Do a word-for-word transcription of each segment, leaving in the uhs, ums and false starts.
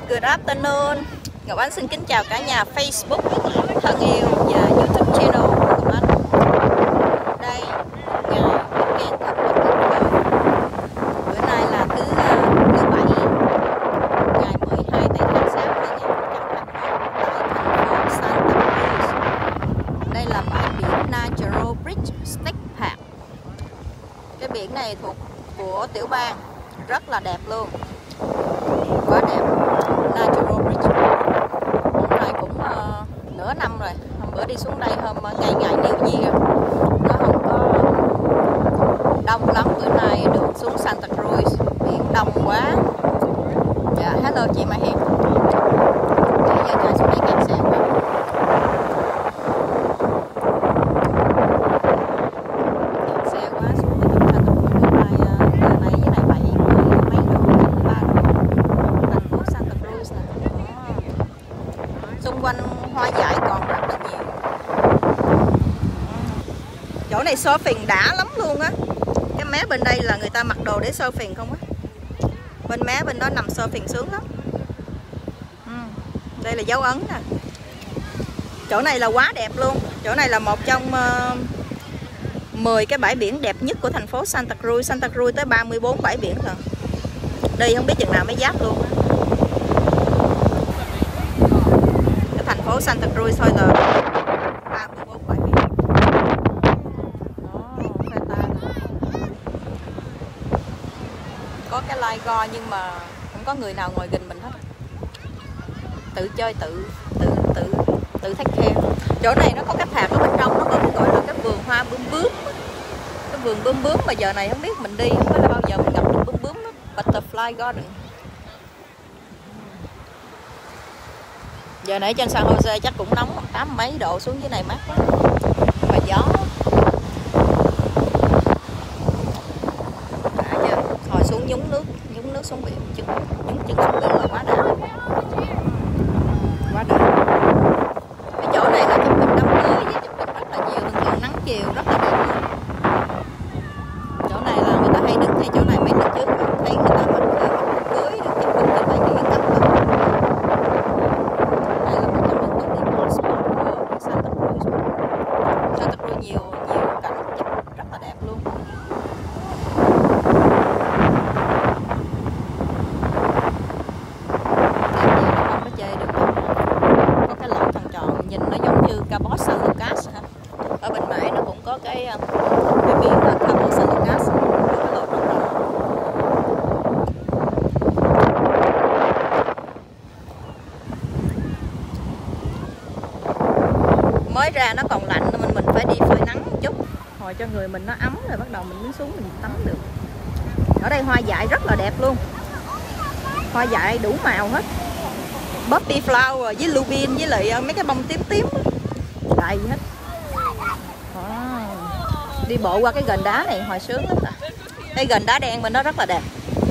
Good afternoon. Ngọc Ánh xin kính chào cả nhà Facebook thân yêu và YouTube channel của Ngọc Ánh. Đây, ngày weekend thật là tuyệt vời. Bữa nay là thứ thứ bảy, ngày mười hai tây tháng sáu năm hai nghìn không trăm hai mươi mốt tại thành phố Santa Cruz. Đây là bãi biển Natural Bridge State Park. Cái biển này thuộc của tiểu bang, rất là đẹp luôn, quá đẹp. Natural Bridge hôm nay cũng uh, nửa năm rồi. Hôm bữa đi xuống đây hôm uh, ngày ngày New Year nó không có đông lắm. Bữa nay đường xuống Santa Cruz biển đông quá. Dạ, hello chị Mai Hiền. Bây giờ chạy xuống đây kẹt xe quá. Kẹt xe quá xuống tới đường Santa Cruz. Bữa nay uh, giờ này với này bảy mấy độ, hai mươi ba độ. Thành phố Santa Cruz nè. Xung quanh hoa dại còn rất là nhiều. Chỗ này surfing đã lắm luôn á. Cái mé bên đây là người ta mặc đồ để surfing không á. Bên mé bên đó nằm surfing sướng lắm. Ừ. Đây là dấu ấn nè. Chỗ này là quá đẹp luôn. Chỗ này là một trong uh, mười cái bãi biển đẹp nhất của thành phố Santa Cruz. Santa Cruz tới ba mươi bốn bãi biển rồi. Đi không biết chừng nào mới giáp luôn á. Cái thành phố Santa Cruz thôi là ba mươi bốn bãi biển. Có cái lai go nhưng mà không có người nào ngồi gần mình hết. Tự chơi tự tự tự tự take care. Chỗ này nó có cái thạc ở bên trong, nó có cái gọi là cái vườn hoa bướm bướm. Cái vườn bướm bướm mà giờ này không biết mình đi không có bao giờ mình gặp được bướm bướm đó. Butterfly Garden. Giờ nãy trên San Jose chắc cũng nóng tám mấy độ, xuống dưới này mát quá. Và gió. Đã chưa? Hồi xuống nhúng nước, nhúng nước xuống biển, chừng nhúng chừng xuống biển là quá đã. Quá đã. Cái chỗ này là chụp hình đám cưới với chụp hình rất là nhiều, thường thường nắng chiều rất là đẹp luôn. Chỗ này là người ta hay đứng ngay chỗ này, mấy lần trước thấy người ta mình cưới được chụp hình trên bãi biển tắm. Đây là một trong những địa điểm hot spot của Santa Cruz. Santa Cruz nhiều nhiều cảnh chụp rất là đẹp luôn. Không có chê được đâu. Có cái lỗ tròn tròn nhìn nó giống như Cabo San Lucas hả? Ở bên Mãi nó cũng có cái cái biển là Cabo San Lucas. Cái lỗ tròn tròn. Mới ra nó còn lạnh nên mình phải đi phơi nắng một chút, hồi cho người mình nó ấm rồi bắt đầu mình mới xuống mình tắm được. Ở đây hoa dại rất là đẹp luôn, hoa dại đủ màu hết, poppy flower với lupin với lại mấy cái bông tím tím đầy hết. À, đi bộ qua cái gành đá này hồi sướng lắm. À, cái gành đá đen bên đó rất là đẹp.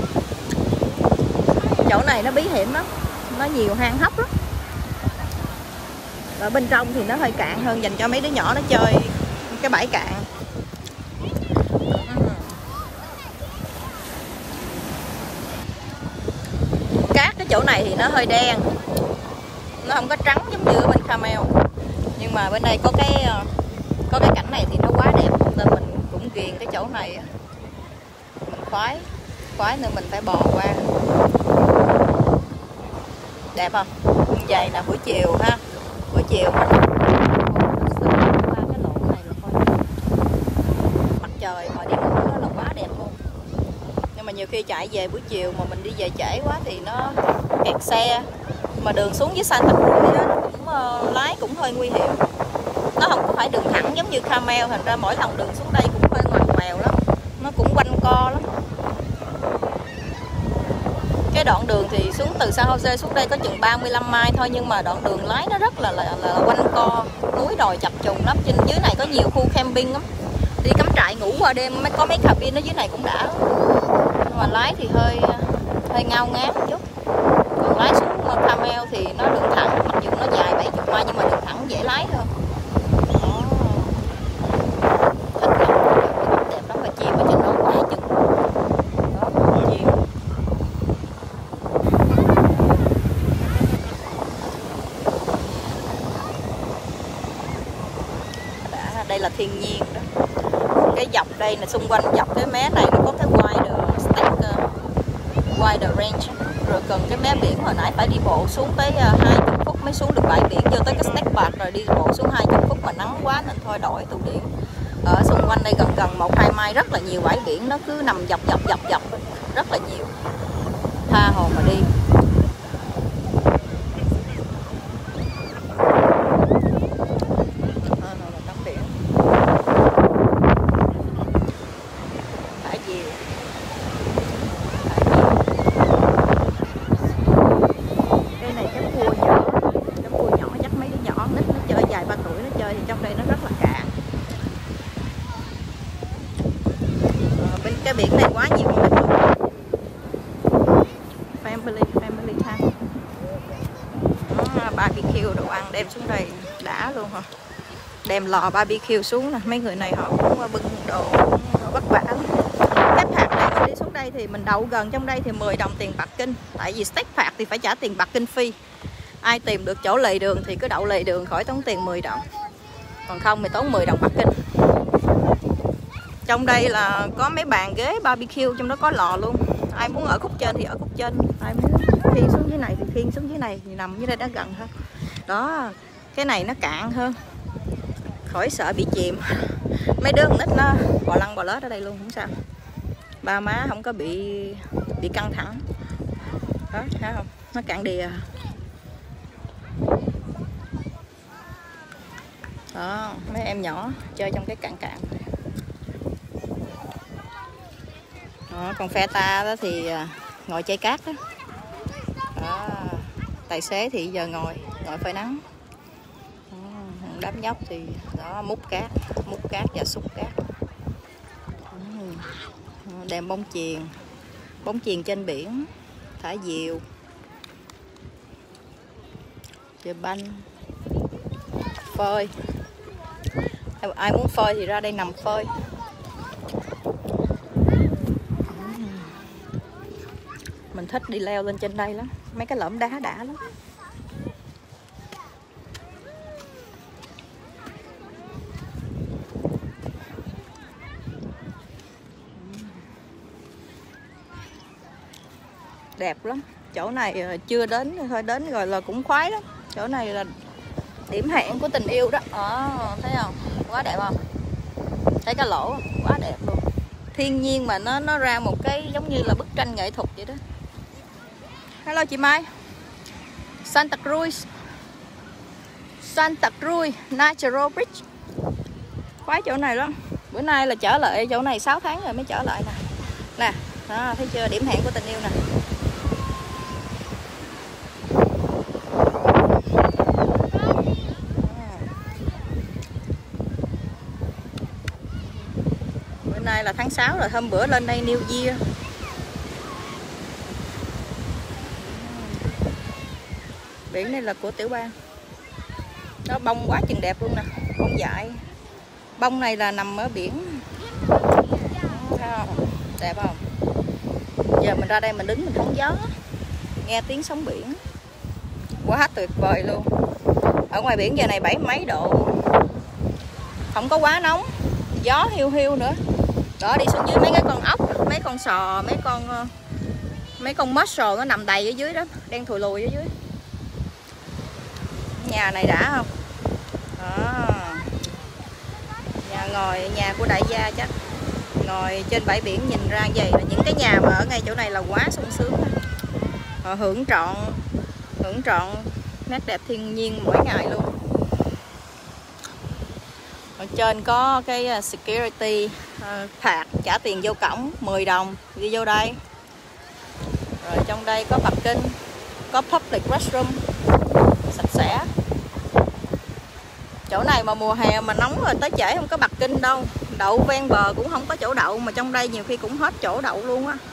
Chỗ này nó bí hiểm lắm, nó nhiều hang hốc lắm. Ở bên trong thì nó hơi cạn hơn, dành cho mấy đứa nhỏ nó chơi cái bãi cạn. Cát cái chỗ này thì nó hơi đen, nó không có trắng giống như ở bên Camel. Nhưng mà bên đây có cái có cái cảnh này thì nó quá đẹp nên mình cũng ghiền cái chỗ này. Mình khoái, khoái nên mình phải bò qua. Đẹp không? Vậy là buổi chiều ha. Buổi chiều mình qua cái lỗ này rồi coi. Mặt trời mà đi ngủ đó là quá đẹp luôn. Nhưng mà nhiều khi chạy về buổi chiều mà mình đi về trễ quá thì nó kẹt xe. Mà đường xuống dưới Santa Cruz đó nó cũng uh, lái cũng hơi nguy hiểm. Nó không có phải đường thẳng giống như Camel, thành ra mỗi lần đường xuống đây cũng hơi ngoằn ngoèo lắm. Nó cũng quanh co lắm. Cái đoạn đường thì xuống từ San Jose xuống đây có chừng ba mươi lăm mai thôi, nhưng mà đoạn đường lái nó rất là là, là quanh co, núi đồi chập trùng lắm. Trên dưới này có nhiều khu camping lắm, đi cắm trại ngủ qua đêm, có mấy cabin ở dưới này cũng đã. Nhưng mà lái thì hơi hơi ngao ngán một chút. Còn lái xuống Camel thì nó đường thẳng, mặc dù nó dài bảy mươi mai nhưng mà đường thẳng dễ lái hơn. Đẹp lắm, và chim ở trên đó quá chừng. Đó, chim. là thiên nhiên đó. Cái dọc đây là xung quanh dọc cái mé này nó có cái wider stack uh, wider range, rồi cần cái mé biển hồi nãy phải đi bộ xuống tới uh, hai mươi phút mới xuống được bãi biển, vô tới cái stack bạc rồi đi bộ xuống hai mươi phút mà nắng quá nên thôi đổi tụ điện. Ở xung quanh đây gần gần một hai mai rất là nhiều bãi biển, nó cứ nằm dọc dọc dọc dọc rất là nhiều, tha hồ mà đi. Cái biển này quá nhiều con nít luôn. Family, family time. À, barbecue đồ ăn đem xuống đây đã luôn hả? Đem lò barbecue xuống nè, mấy người này họ cũng bưng đồ vất vả. Cái phạt này mình đi xuống đây thì mình đậu gần trong đây thì mười đồng tiền Bắc Kinh. Tại vì stake phạt thì phải trả tiền Bắc Kinh phi. Ai tìm được chỗ lề đường thì cứ đậu lề đường khỏi tốn tiền mười đồng. Còn không thì tốn mười đồng Bắc Kinh. Trong đây là có mấy bàn ghế barbecue, trong đó có lò luôn. Ai muốn ở khúc trên thì ở khúc trên, ai muốn khiêng xuống dưới này thì khiêng xuống dưới này, thì nằm dưới đây đã gần hơn. Đó, cái này nó cạn hơn, khỏi sợ bị chìm. Mấy đứa con nít nó bò lăn bò lết ở đây luôn không sao. Ba má không có bị bị căng thẳng. Đó, thấy không? Nó cạn đìa. Đó, mấy em nhỏ chơi trong cái cạn cạn. Đó, còn phe ta đó thì ngồi chơi cát đó. Đó, tài xế thì giờ ngồi ngồi phơi nắng. Đó, đám nhóc thì đó múc cát, múc cát và xúc cát. Đó, đem bóng chuyền, bóng chuyền trên biển, thả diều, chơi banh, phơi. Ai muốn phơi thì ra đây nằm phơi. Mình thích đi leo lên trên đây lắm, mấy cái lõm đá đã lắm. Đẹp lắm, chỗ này chưa đến thôi đến rồi là cũng khoái lắm. Chỗ này là điểm hẹn của tình yêu đó. Ờ, thấy không? Quá đẹp không? Thấy cái lỗ quá đẹp luôn. Thiên nhiên mà nó nó ra một cái giống như là bức tranh nghệ thuật vậy đó. Hello chị Mai. Santa Cruz. Santa Cruz Natural Bridge. Khoái chỗ này lắm. Bữa nay là trở lại chỗ này sáu tháng rồi mới trở lại nè. Nè, đó, thấy chưa, điểm hẹn của tình yêu nè. Bữa nay là tháng sáu rồi, hôm bữa lên đây New Year. Biển này là của Tiểu Bang. Nó bông quá chừng đẹp luôn nè, bông dại. Bông này là nằm ở biển. Đó, đẹp không? Giờ mình ra đây mình đứng mình hóng gió, nghe tiếng sóng biển, quá tuyệt vời luôn. Ở ngoài biển giờ này bảy mấy độ, không có quá nóng, gió hiu hiu nữa. Đó, đi xuống dưới mấy cái con ốc, mấy con sò, mấy con mấy con mussel nó nằm đầy ở dưới đó, đen thùi lùi ở dưới. Nhà này đã không? Đó. Nhà ngồi, nhà của đại gia chắc. Ngồi trên bãi biển nhìn ra vậy là những cái nhà mà ở ngay chỗ này là quá sung sướng. Họ hưởng trọn hưởng trọn nét đẹp thiên nhiên mỗi ngày luôn. Ở trên có cái security phạt trả tiền vô cổng mười đồng đi vô đây. Rồi trong đây có Bắc Kinh, có public restroom sạch sẽ. Chỗ này mà mùa hè mà nóng rồi tới trễ không có Bắc Kinh đâu. Đậu ven bờ cũng không có chỗ đậu, mà trong đây nhiều khi cũng hết chỗ đậu luôn á.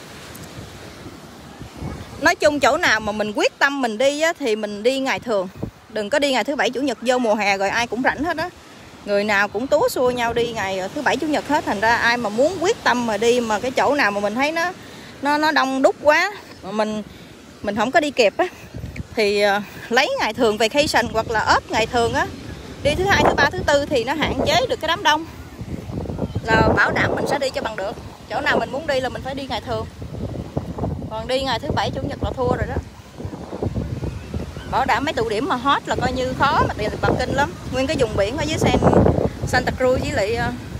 Nói chung chỗ nào mà mình quyết tâm mình đi á, thì mình đi ngày thường. Đừng có đi ngày thứ bảy chủ nhật, vô mùa hè rồi ai cũng rảnh hết á. Người nào cũng túa xua nhau đi ngày thứ bảy chủ nhật hết. Thành ra ai mà muốn quyết tâm mà đi mà cái chỗ nào mà mình thấy nó nó nó đông đúc quá mà mình mình không có đi kịp á, thì uh, lấy ngày thường vacation hoặc là ốp ngày thường á, Đi thứ hai, thứ ba, thứ tư thì nó hạn chế được cái đám đông, là bảo đảm mình sẽ đi cho bằng được. Chỗ nào mình muốn đi là mình phải đi ngày thường, còn đi ngày thứ bảy, chủ nhật là thua rồi đó. Bảo đảm mấy tụ điểm mà hot là coi như khó mà tiền bạc kinh lắm. Nguyên cái vùng biển ở dưới San, Santa Cruz với lại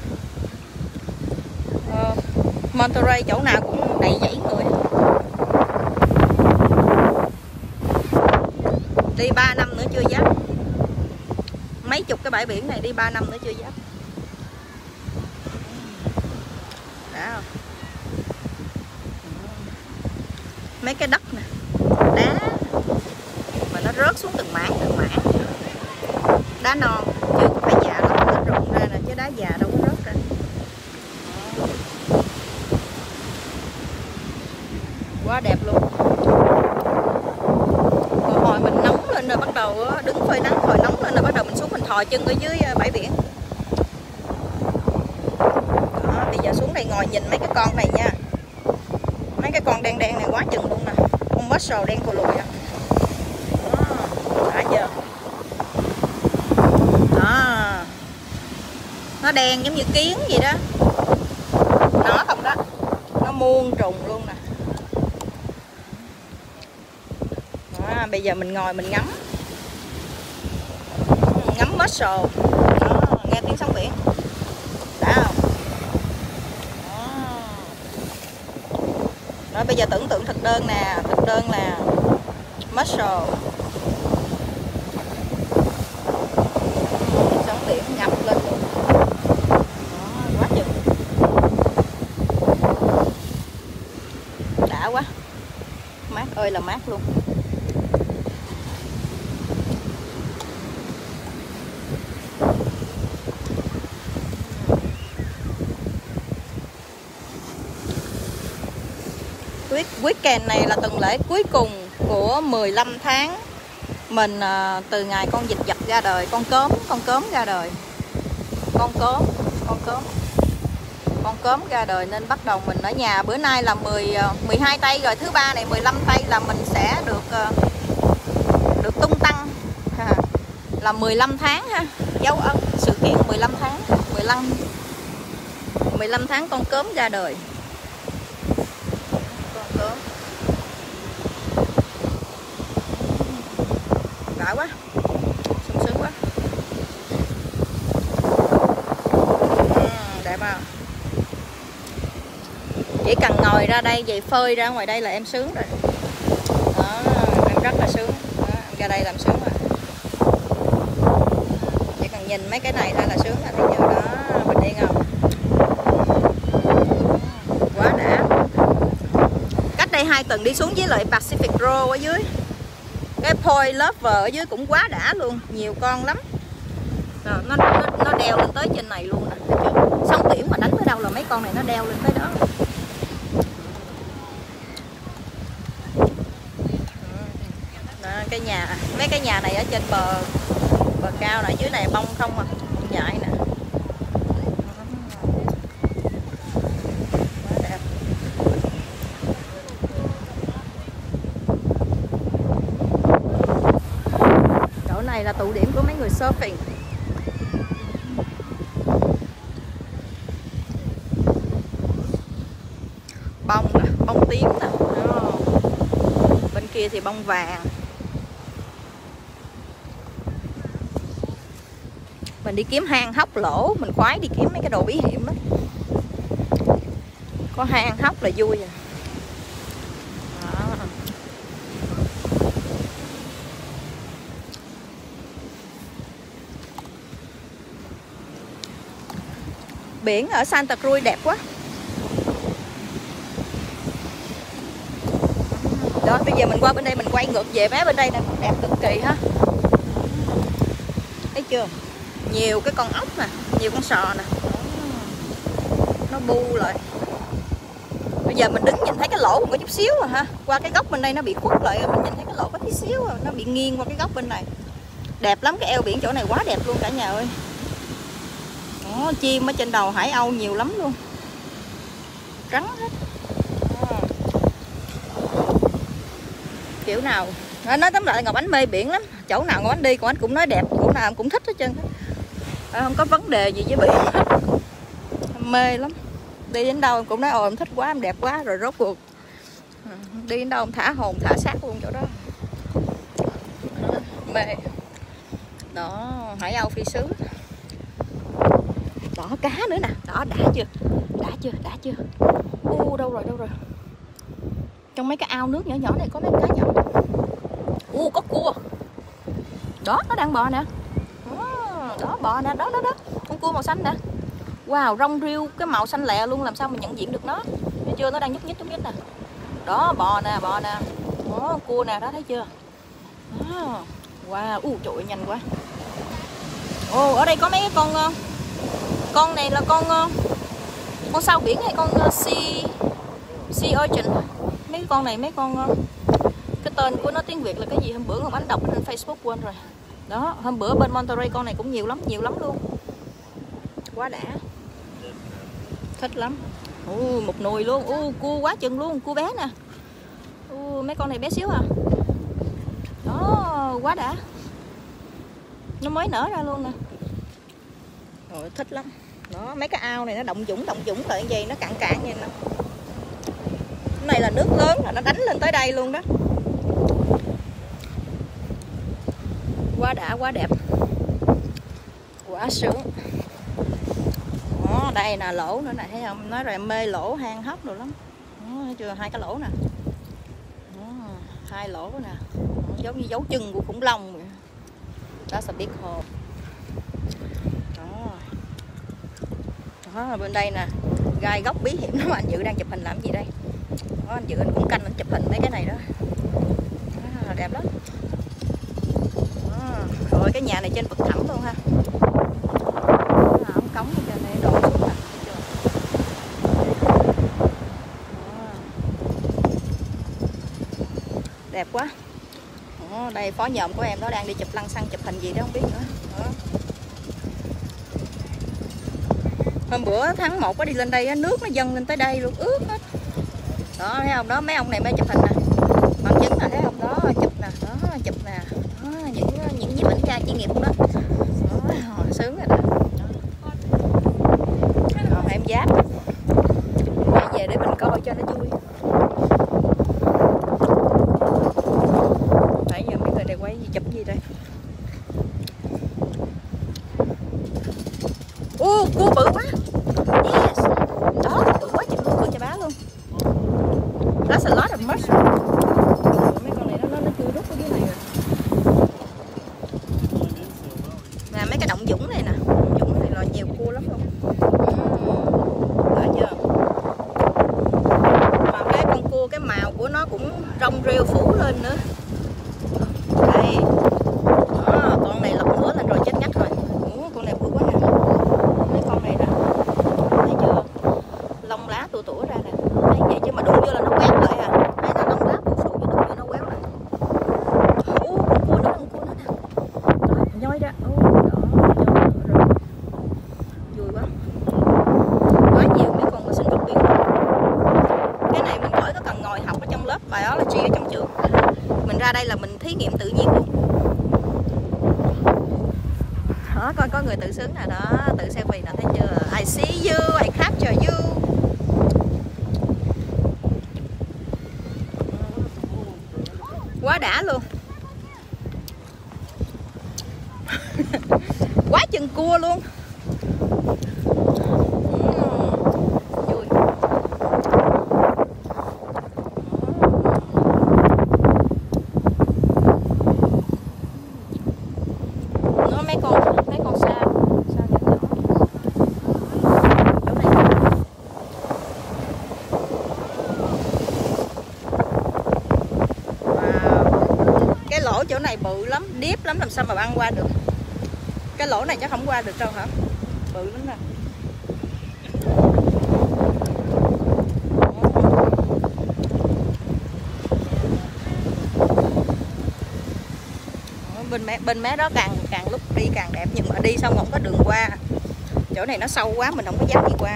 uh, Monterey, chỗ nào cũng đầy dãy người. Đi ba năm nữa chưa dám. Mấy chục cái bãi biển này đi ba năm nữa chưa dám. Đã không? Mấy cái đất nè, đá mà nó rớt xuống từng mảng từng mảng. Đá non chứ không phải già lắm, nó rụng ra nè, chứ đá già đâu có rớt ra. Quá đẹp luôn. Còn hồi mình nóng lên rồi bắt đầu đứng phơi nắng, hồi nóng lên rồi bắt đầu mình xuống mình thò chân ở dưới bãi biển. Đó, bây giờ xuống đây ngồi nhìn mấy cái con này nha. Mấy cái con đen đen này quá chừng luôn nè. Con mussel đen cù lùi à. Đã chưa? Đó. Nó đen giống như kiến vậy đó. Nó không đó. Nó muôn trùng luôn nè. Đó, bây giờ mình ngồi mình ngắm. Ngắm mussel. Đó, nghe tiếng sóng biển. Đã không? Đó, bây giờ tưởng tượng thực đơn nè, thực đơn là mussel, sóng biển ngập lên luôn. Đó, quá chừng, đã quá, mát ơi là mát luôn. Weekend này là tuần lễ cuối cùng của mười lăm tháng. Mình uh, từ ngày con vịt vặt ra đời, con cớm, con cớm ra đời. Con cớm, con cớm. Con cớm ra đời nên bắt đầu mình ở nhà. Bữa nay là mười, mười hai tây rồi, thứ ba này mười lăm tây là mình sẽ được uh, được tung tăng. Ha. Là mười lăm tháng ha. Dấu ấn sự kiện mười lăm tháng, mười lăm mười lăm tháng con cớm ra đời. Cớm. Đã quá, sung sướng quá. Ừ, đẹp không? Chỉ cần ngồi ra đây vậy phơi ra ngoài đây là em sướng rồi. Đó, em rất là sướng. Đó, em ra đây làm sướng rồi. Chỉ cần nhìn mấy cái này thôi là sướng rồi. Thấy chưa? Đó, mình đi không? Quá đã. Đây hai tuần đi xuống với lại Pacific Row ở dưới, cái Point Lover ở dưới cũng quá đã luôn, nhiều con lắm. Rồi, nó, nó nó đeo lên tới trên này luôn nè, thấy chưa? Sóng biển mà đánh tới đâu là mấy con này nó đeo lên tới đó. Đó, cái nhà, mấy cái nhà này ở trên bờ bờ cao này, dưới này bông không à, bông dại nè. Này là tụ điểm của mấy người surfing. Bông nè, bông tím nè. Bên kia thì bông vàng. Mình đi kiếm hang hốc lỗ, mình khoái đi kiếm mấy cái đồ bí hiểm đó. Có hang hốc là vui rồi. Biển ở Santa Cruz đẹp quá. Đó, bây giờ mình qua bên đây mình quay ngược về mé bên đây nè, cũng đẹp cực kỳ ha. Thấy chưa? Nhiều cái con ốc nè, nhiều con sò nè. Nó bu lại. Bây giờ mình đứng nhìn thấy cái lỗ một chút xíu rồi ha. Qua cái góc bên đây nó bị khuất lại rồi, mình nhìn thấy cái lỗ có tí xíu rồi, nó bị nghiêng qua cái góc bên này. Đẹp lắm, cái eo biển chỗ này quá đẹp luôn cả nhà ơi. Đó, chim ở trên đầu hải âu nhiều lắm luôn, trắng hết. kiểu nào nó nói tóm lại Ngọc Ánh mê biển lắm, chỗ nào Ngọc Ánh đi Ngọc Ánh cũng nói đẹp, chỗ nào cũng thích hết trơn, không có vấn đề gì với biển hết, mê lắm. Đi đến đâu em cũng nói ồ em thích quá, em đẹp quá, rồi rốt cuộc đi đến đâu em thả hồn thả xác luôn chỗ đó, mê. Đó, Hải Âu Phi Sứ, đó cá nữa nè, đó đã chưa, đã chưa, đã chưa. U đâu rồi, đâu rồi? Trong mấy cái ao nước nhỏ nhỏ này có mấy cá nhỏ. U có cua. Đó nó đang bò nè. Đó, đó bò nè, đó đó đó. Con cua màu xanh nè. Wow, rong rêu cái màu xanh lè luôn, làm sao mình nhận diện được nó? Thấy chưa, nó đang nhúc nhích nhúc nhích nè. Đó bò nè, bò nè. Đó cua nè, đó thấy chưa? Đó. Wow, u trời ơi, nhanh quá. Ồ, ở đây có mấy cái con con này là con con sao biển hay con sea sea urchin. Mấy con này mấy con cái tên của nó tiếng Việt là cái gì hôm bữa Ngọc Ánh đọc trên Facebook quên rồi. Đó, hôm bữa bên Monterey con này cũng nhiều lắm, nhiều lắm luôn. Quá đã. Thích lắm. Ồ, một nồi luôn. Ồ, cua quá chừng luôn, cua bé nè. Ồ, mấy con này bé xíu à. Đó, quá đã. Nó mới nở ra luôn nè. Rồi, thích lắm. Đó, mấy cái ao này nó động dũng động dũng lại như vậy, nó cạn cạn vậy nè. Cái này là nước lớn là nó đánh lên tới đây luôn đó. Quá đã, quá đẹp. Quá sướng. Đó, đây nè lỗ nữa nè, thấy không? Nói rồi em mê lỗ hang hốc rồi lắm. Đó, thấy chưa, hai cái lỗ nè. Đó, hai lỗ nè. Đó, giống như dấu chân của khủng long vậy. That's a big hole. Đó. Đó, bên đây nè, gai góc bí hiểm đó, anh Dự đang chụp hình làm gì đây? Đó, anh Dự anh cũng canh anh chụp hình mấy cái này đó. Đó, đẹp lắm. Đó. Rồi cái nhà này trên vực thẳm luôn ha. Đó, ống cống ở trên này đổ xuống nè. Đẹp quá. Đó, đây phó nhòm của em đó đang đi chụp lăng xăng chụp hình gì đó không biết nữa. Đó. Hôm bữa tháng một có đi lên đây nước nó dâng lên tới đây luôn, ướt hết. Đó thấy không, đó mấy ông này mới chụp hình nè, bằng chứng là thấy không, đó chụp nè, đó chụp nè, đó những những nhiếp ảnh gia chuyên nghiệp luôn đó. Đó, sướng rồi đó. Còn em giáp về để mình coi cho nó vui. Nãy giờ mấy người này quay gì chụp gì đây? Ô, cua bự quá. Yes. Đó, bự quá chừng luôn, cho bá luôn. That's a lot of mushroom. Mấy con này nó nó, nó chui rút ở dưới này rồi. Nè mấy cái động dũng này nè, động dũng này là nhiều cua lắm luôn. Đó chưa? Mà cái con cua cái màu của nó cũng rong rêu phủ lên nữa. Đây. Đó, con này lọc lửa lên rồi chết ngắt rồi. Ủa, con này bự quá nè. Mấy con này nè. Thấy chưa? Lông lá tủa tủa ra nè. Thấy vậy chứ mà đụng vô là nó quét lại à. Thấy nó lông lá tủa tủa đụng vô nó quét lại. Ủa, con cua nữa, con cua nữa nè. Đó, nhoi ra. Ủa, đó, rồi. Vui quá. Quá nhiều mấy con sinh vật biển. Cái này mình khỏi có cần ngồi học ở trong lớp biology ở trong trường. Mình ra đây là mình thí nghiệm tự nhiên luôn. Đó, coi có người tự sướng nè, đó, tự selfie nè, thấy chưa? I see you, I capture you. Quá đã luôn. Quá chừng cua luôn. Vui. Nó mấy con mấy con sao sao nhỏ nhỏ. Chỗ này. Wow. Cái lỗ chỗ này bự lắm, deep lắm, làm sao mà băng qua được. Cái lỗ này chắc không qua được đâu hả? Bự lắm nè. Bên mé bên mé đó càng càng lúc đi càng đẹp, nhưng mà đi xong không có đường qua. Chỗ này nó sâu quá mình không có dám đi qua.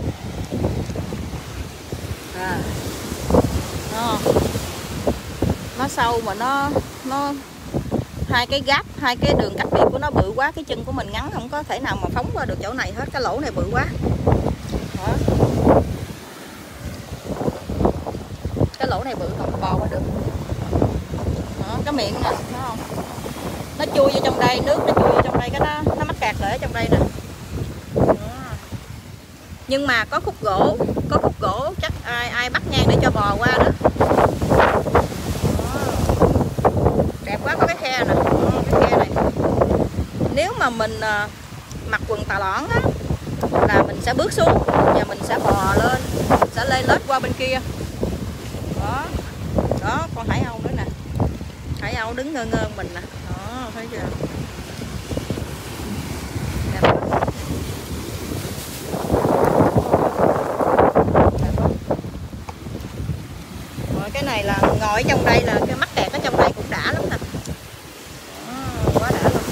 À. Đó. Nó sâu mà nó nó hai cái gap, hai cái đường cách biệt của nó bự quá, cái chân của mình ngắn không có thể nào mà phóng qua được chỗ này hết, cái lỗ này bự quá. Đó. Cái lỗ này bự không bò qua được. Đó, cái miệng nè, thấy không? Nó chui vô trong đây, nước nó chui vô trong đây, cái nó nó mắc kẹt lại ở trong đây nè. Đó. Nhưng mà có khúc gỗ, có khúc gỗ chắc ai ai bắt ngang để cho bò qua đó. Đó. Đẹp quá, có cái khe nè. Đó, cái khe này. Nếu mà mình uh, mặc quần tà lõn á là mình sẽ bước xuống và mình sẽ bò lên, sẽ lê lết qua bên kia. Đó. Đó, con hải âu nữa nè. Hải âu đứng ngơ ngơ mình nè. Đó, thấy chưa? Đẹp quá. Đẹp quá. Rồi cái này là ngồi ở trong đây là cái mắc kẹt ở trong đây cũng đã lắm nè. Đó, quá đã luôn.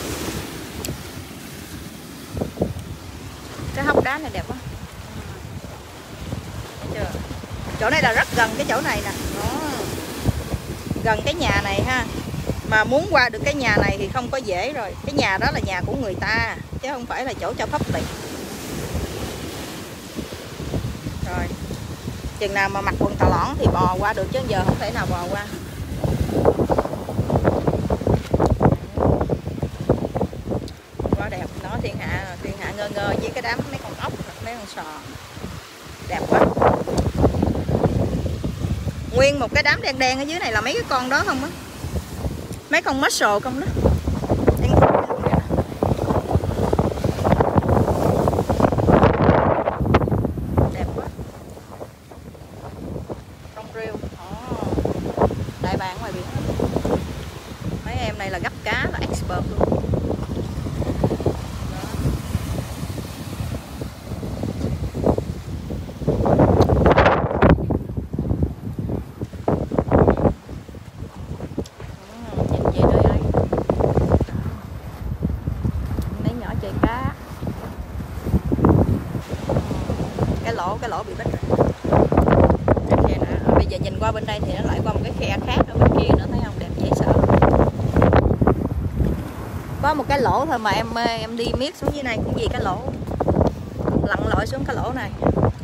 Cái hốc đá này đẹp quá. Thấy chưa? Chỗ này là rất gần cái chỗ này nè. Đó. Gần cái nhà này ha. Mà muốn qua được cái nhà này thì không có dễ rồi. Cái nhà đó là nhà của người ta, chứ không phải là chỗ cho public. Rồi chừng nào mà mặc quần tà lõn thì bò qua được, chứ giờ không thể nào bò qua. Quá đẹp. Nó thiên hạ, thiên hạ ngơ ngơ với cái đám mấy con ốc, mấy con sò. Đẹp quá. Nguyên một cái đám đen đen ở dưới này là mấy cái con đó không á, mấy con mussel không đó. Đẹp quá. Con rêu. Oh. Đại bàng ngoài biển. Mấy em này là gấp cá là expert luôn. Cái lỗ bị bít rồi. Cái khe nữa. Bây giờ nhìn qua bên đây thì nó lại qua một cái khe khác ở bên kia nữa, thấy không? Đẹp dễ sợ. Có một cái lỗ thôi mà em em đi miết xuống dưới này cũng vì cái lỗ, lặn lội xuống cái lỗ này.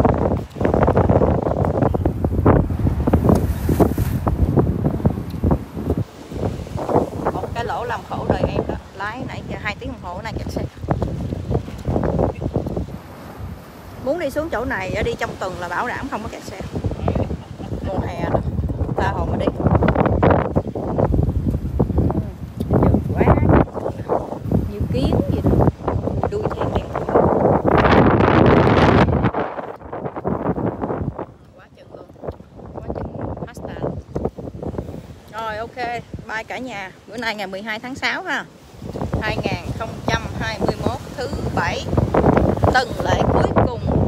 Một cái lỗ làm khổ đời em đó. Lái nãy giờ hai tiếng đồng hồ này kẹt xe. Muốn đi xuống chỗ này đi trong tuần là bảo đảm không có kẹt xe. Mùa hè đó, tha hồ mà đi. Trường quá, nhiều kiến gì đó, đuôi theo đèn. Quá chừng luôn, quá chừng pasta. Rồi ok, bye cả nhà. Bữa nay ngày mười hai tháng sáu ha, hai nghìn không trăm hai mươi mốt, thứ bảy, tuần lễ cuối cùng